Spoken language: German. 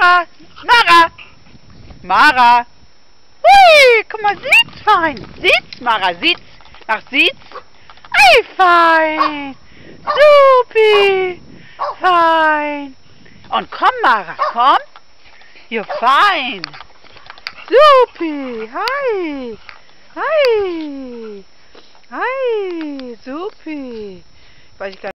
Mara! Mara! Mara! Hui, guck mal, sitz fein. Sitz, Mara, sitz. Ach, sitz. Ey, fein. Supi. Fein. Und komm, Mara, komm. Hier, fein. Supi. Hi. Hi. Hi. Supi. Weiß ich gar nicht.